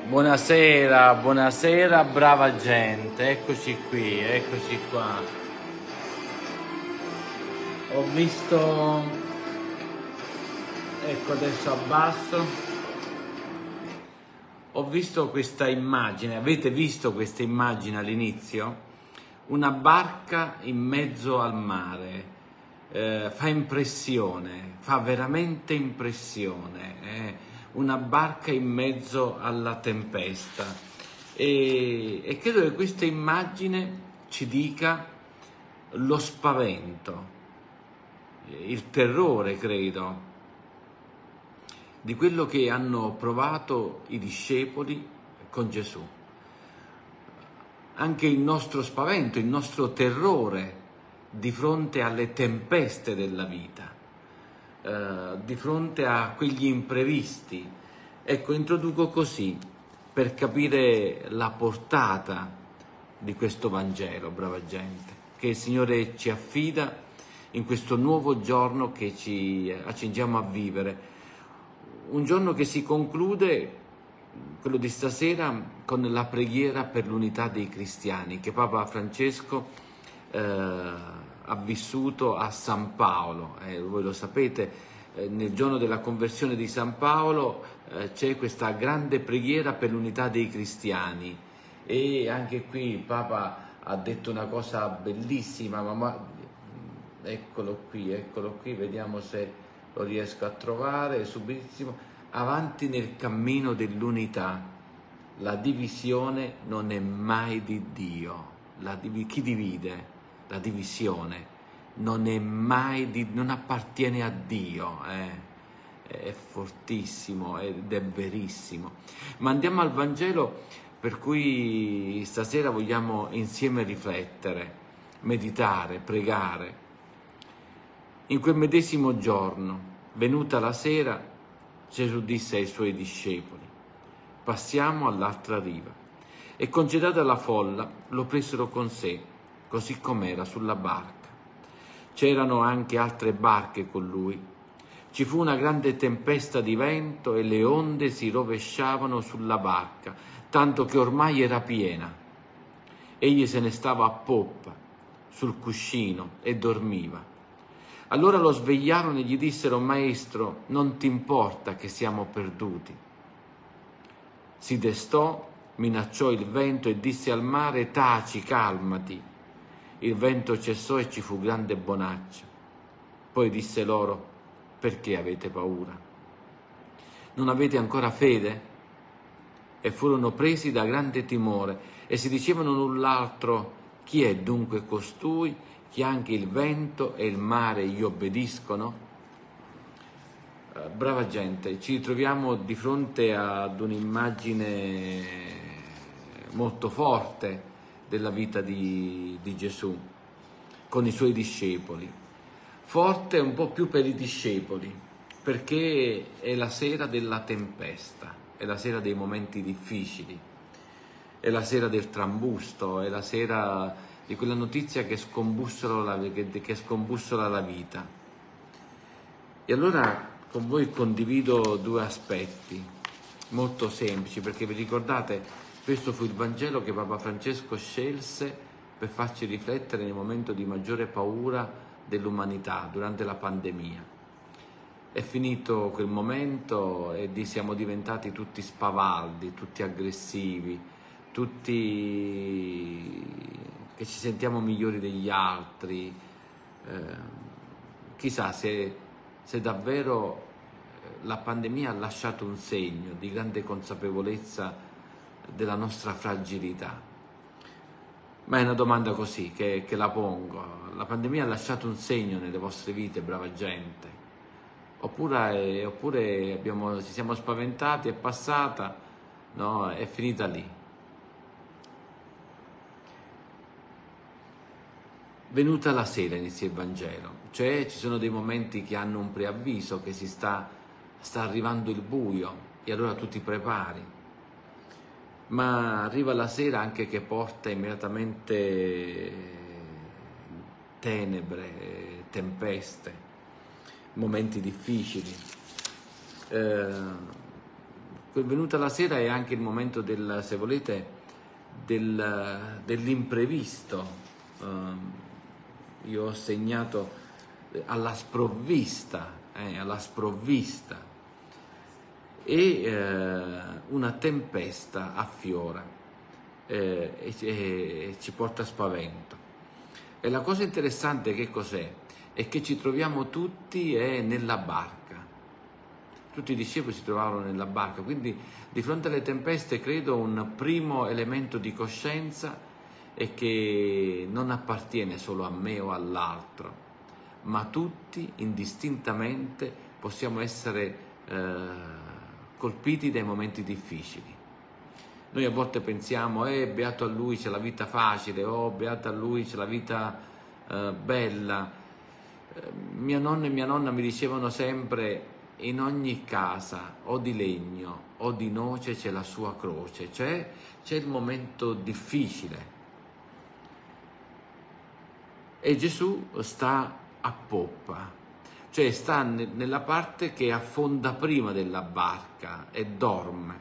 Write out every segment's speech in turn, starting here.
Buonasera, buonasera, brava gente, eccoci qui, eccoci qua. Ho visto, ecco adesso abbasso, ho visto questa immagine, avete visto questa immagine all'inizio? Una barca in mezzo al mare, fa impressione, fa veramente impressione. Una barca in mezzo alla tempesta e credo che questa immagine ci dica lo spavento, il terrore, credo, di quello che hanno provato i discepoli con Gesù. Anche il nostro spavento, il nostro terrore di fronte alle tempeste della vita. Di fronte a quegli imprevisti. Ecco, introduco così per capire la portata di questo Vangelo, brava gente, che il Signore ci affida in questo nuovo giorno che ci accingiamo a vivere. Un giorno che si conclude, quello di stasera, con la preghiera per l'unità dei cristiani, che Papa Francesco ha vissuto a San Paolo. Voi lo sapete, nel giorno della conversione di San Paolo c'è questa grande preghiera per l'unità dei cristiani e anche qui il Papa ha detto una cosa bellissima, eccolo qui, vediamo se lo riesco a trovare subitissimo. Avanti nel cammino dell'unità, la divisione non è mai di Dio. Chi divide? La divisione non è mai non appartiene a Dio, è fortissimo ed è verissimo. Ma andiamo al Vangelo, per cui stasera vogliamo insieme riflettere, meditare, pregare. In quel medesimo giorno, venuta la sera, Gesù disse ai suoi discepoli: passiamo all'altra riva. E concedata la folla, lo presero con sé, così com'era sulla barca. C'erano anche altre barche con lui. Ci fu una grande tempesta di vento e le onde si rovesciavano sulla barca, tanto che ormai era piena. Egli se ne stava a poppa, sul cuscino, e dormiva. Allora lo svegliarono e gli dissero: Maestro, non ti importa che siamo perduti? Si destò, minacciò il vento e disse al mare: taci, calmati. Il vento cessò e ci fu grande bonaccia. Poi disse loro: perché avete paura? Non avete ancora fede? E furono presi da grande timore e si dicevano l'un l'altro: chi è dunque costui che anche il vento e il mare gli obbediscono? Brava gente, ci ritroviamo di fronte ad un'immagine molto forte della vita di Gesù con i suoi discepoli. Forte un po' più per i discepoli, perché è la sera della tempesta, è la sera dei momenti difficili, è la sera del trambusto, è la sera di quella notizia che scombussola la vita. E allora con voi condivido due aspetti molto semplici, perché vi ricordate, questo fu il Vangelo che Papa Francesco scelse per farci riflettere nel momento di maggiore paura dell'umanità, durante la pandemia. È finito quel momento e siamo diventati tutti spavaldi, tutti aggressivi, tutti che ci sentiamo migliori degli altri. Chissà se davvero la pandemia ha lasciato un segno di grande consapevolezza della nostra fragilità. Ma è una domanda così che la pongo. La pandemia ha lasciato un segno nelle vostre vite, brava gente? Oppure ci siamo spaventati, è passata, no? È finita lì. Venuta la sera inizia il Vangelo, cioè ci sono dei momenti che hanno un preavviso, che sta arrivando il buio e allora tu ti prepari. Ma arriva la sera anche che porta immediatamente tenebre, tempeste, momenti difficili. Quel venuta la sera è anche il momento del, se volete, dell'imprevisto. Io ho segnato alla sprovvista, e una tempesta affiora e ci porta spavento. E la cosa interessante che cos'è? È che ci troviamo tutti nella barca. Tutti i discepoli si trovavano nella barca, quindi di fronte alle tempeste credo un primo elemento di coscienza è che non appartiene solo a me o all'altro, ma tutti indistintamente possiamo essere colpiti dai momenti difficili. Noi a volte pensiamo, beato a lui c'è la vita facile, beato a lui c'è la vita bella. Mia nonna e mia nonna mi dicevano sempre, in ogni casa o di legno o di noce c'è la sua croce, cioè c'è il momento difficile. E Gesù sta a poppa, cioè sta nella parte che affonda prima della barca e dorme.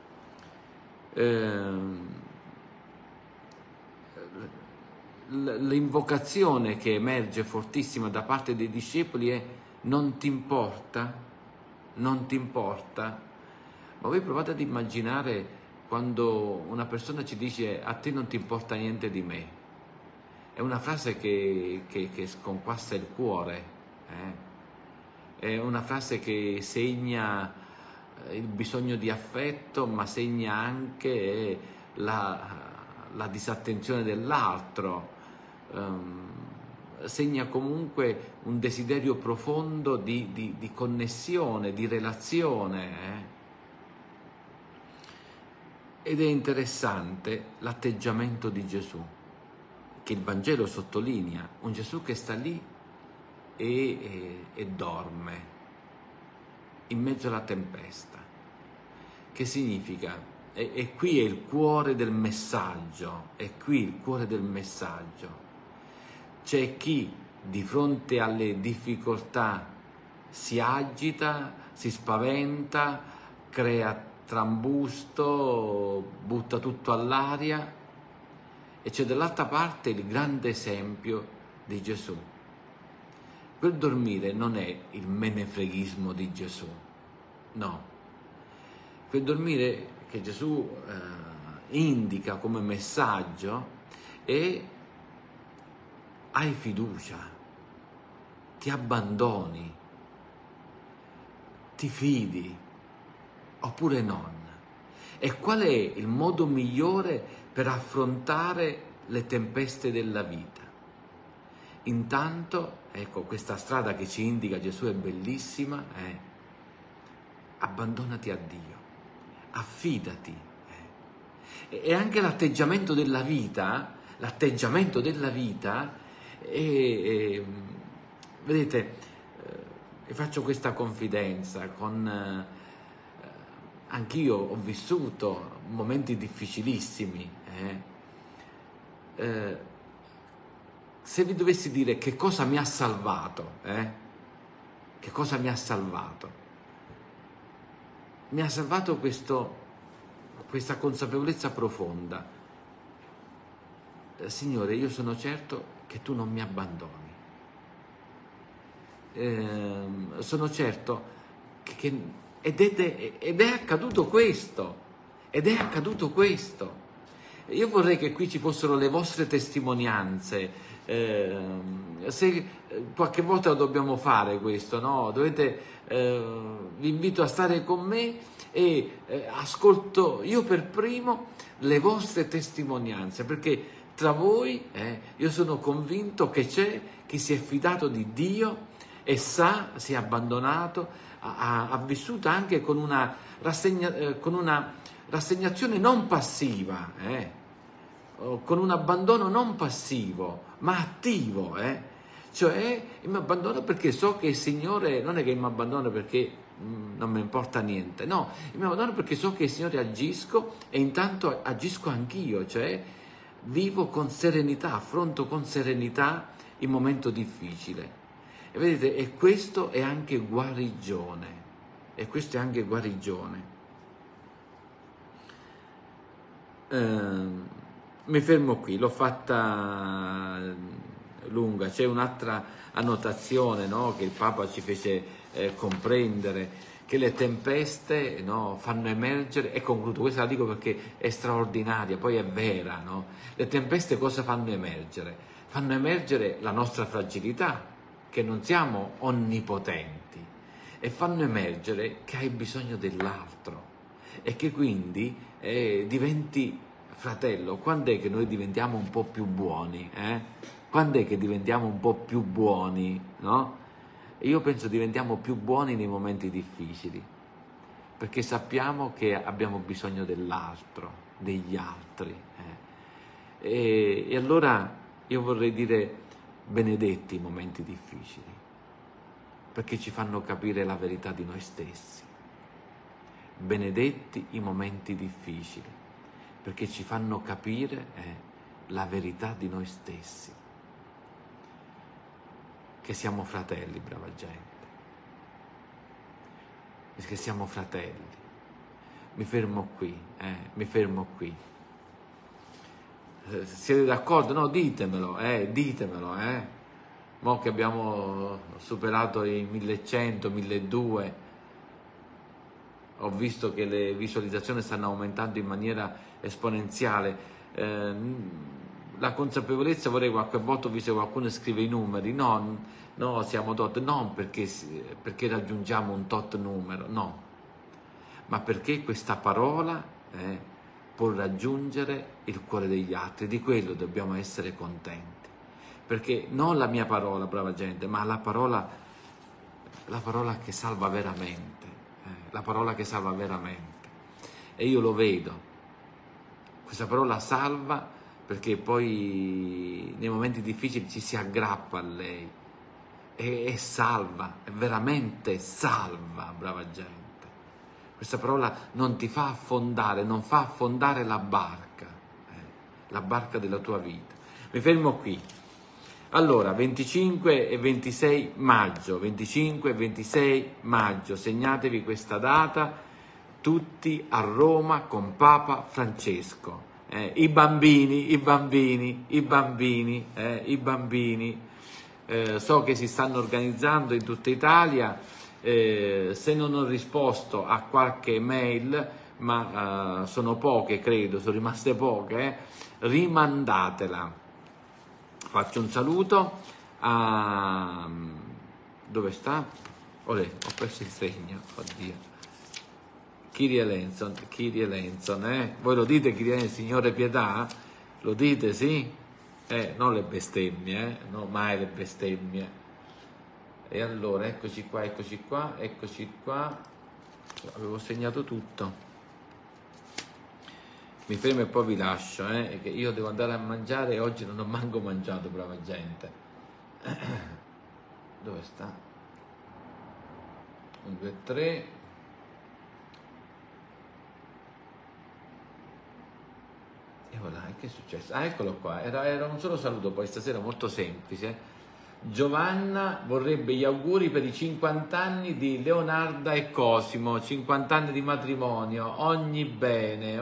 L'invocazione che emerge fortissima da parte dei discepoli è: non ti importa? Non ti importa? Ma voi provate ad immaginare quando una persona ci dice: a te non ti importa niente di me. È una frase che sconquassa il cuore, È una frase che segna il bisogno di affetto, ma segna anche la disattenzione dell'altro, segna comunque un desiderio profondo di connessione, di relazione. Ed è interessante l'atteggiamento di Gesù, che il Vangelo sottolinea, un Gesù che sta lì e dorme in mezzo alla tempesta. Che significa? E qui è il cuore del messaggio, C'è chi di fronte alle difficoltà si agita, si spaventa, crea trambusto, butta tutto all'aria, e c'è dall'altra parte il grande esempio di Gesù. Quel dormire non è il menefreghismo di Gesù, no. Quel dormire che Gesù indica come messaggio è: hai fiducia, ti abbandoni, ti fidi, oppure non. E qual è il modo migliore per affrontare le tempeste della vita? Intanto, ecco, questa strada che ci indica Gesù è bellissima, abbandonati a Dio, affidati. E anche l'atteggiamento della vita, vedete, vi faccio questa confidenza, anch'io ho vissuto momenti difficilissimi. Se vi dovessi dire che cosa mi ha salvato, che cosa mi ha salvato? Mi ha salvato questa consapevolezza profonda. Signore, io sono certo che tu non mi abbandoni. Sono certo ed è accaduto questo. Io vorrei che qui ci fossero le vostre testimonianze. Se qualche volta lo dobbiamo fare questo, no? Vi invito a stare con me e ascolto io per primo le vostre testimonianze, perché tra voi io sono convinto che c'è chi si è fidato di Dio e si è abbandonato, ha vissuto anche con una rassegnazione non passiva, con un abbandono non passivo, ma attivo, Cioè, mi abbandono perché so che il Signore, non è che mi abbandono perché non mi importa niente, no, mi abbandono perché so che il Signore agisco e intanto agisco anch'io, cioè vivo con serenità, affronto con serenità il momento difficile. E vedete, e questo è anche guarigione, Mi fermo qui, l'ho fatta lunga. C'è un'altra annotazione, no, che il Papa ci fece comprendere, che le tempeste, no, fanno emergere, e concludo, questa la dico perché è straordinaria, poi è vera, no? Le tempeste cosa fanno emergere? Fanno emergere la nostra fragilità, che non siamo onnipotenti, e fanno emergere che hai bisogno dell'altro e che quindi diventi fratello. Quando è che noi diventiamo un po' più buoni? Quando è che diventiamo un po' più buoni, no? Io penso diventiamo più buoni nei momenti difficili, perché sappiamo che abbiamo bisogno dell'altro, degli altri. E allora io vorrei dire benedetti i momenti difficili, perché ci fanno capire la verità di noi stessi. Benedetti i momenti difficili, perché ci fanno capire la verità di noi stessi, che siamo fratelli, brava gente, che siamo fratelli. Mi fermo qui, mi fermo qui. Siete d'accordo? No, ditemelo, ditemelo, Mo che abbiamo superato i 1100, 1200, ho visto che le visualizzazioni stanno aumentando in maniera esponenziale. La consapevolezza, vorrei, qualche volta ho visto che qualcuno scrive i numeri, no, siamo tot, non perché raggiungiamo un tot numero, no, ma perché questa parola può raggiungere il cuore degli altri. Di quello dobbiamo essere contenti, perché non la mia parola, brava gente, ma la parola che salva veramente, la parola che salva veramente. E io lo vedo, questa parola salva, perché poi nei momenti difficili ci si aggrappa a lei e salva, è veramente salva, brava gente. Questa parola non ti fa affondare, non fa affondare la barca della tua vita. Mi fermo qui. Allora, 25 e 26 maggio, 25 e 26 maggio, segnatevi questa data, tutti a Roma con Papa Francesco. I bambini, so che si stanno organizzando in tutta Italia. Se non ho risposto a qualche mail, ma sono poche, credo, sono rimaste poche, rimandatela. Faccio un saluto a... dove sta? Olè, ho perso il segno, oddio. Kyrie Lenson, Voi lo dite, Kyrie Lenson, Signore pietà? Lo dite, sì? Non le bestemmie, no, mai le bestemmie. E allora, eccoci qua, avevo segnato tutto. Mi fermo e poi vi lascio, che io devo andare a mangiare e oggi non ho manco mangiato, brava gente. Dove sta? 1, 2, 3. E voilà, che è successo? Ah, eccolo qua, era un solo saluto poi stasera, molto semplice. Giovanna vorrebbe gli auguri per i 50 anni di Leonarda e Cosimo, 50 anni di matrimonio, ogni bene,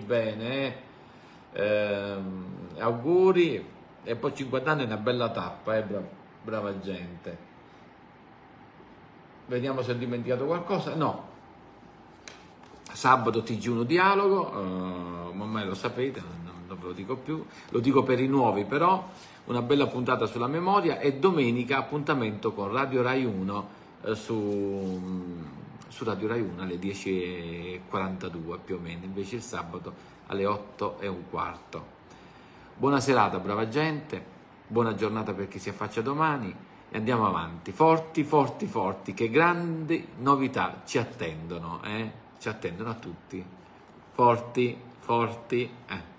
auguri, e poi 50 anni è una bella tappa, brava gente. Vediamo se ho dimenticato qualcosa, no. Sabato TG1 Dialogo, ormai lo sapete, non ve lo dico più, lo dico per i nuovi però, una bella puntata sulla memoria, e domenica appuntamento con Radio Rai 1 su Radio Rai 1 alle 10:42 più o meno, invece il sabato alle 8:15. Buona serata, brava gente, buona giornata per chi si affaccia domani e andiamo avanti, forti, che grandi novità ci attendono a tutti, forti.